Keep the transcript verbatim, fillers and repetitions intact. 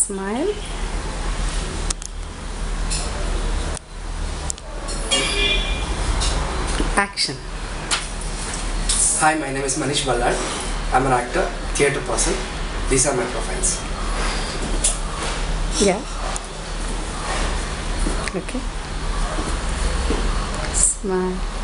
Smile. Action. Hi, my name is Manish Ballad. I'm an actor, theatre person. These are my profiles. Yeah. Okay. Smile.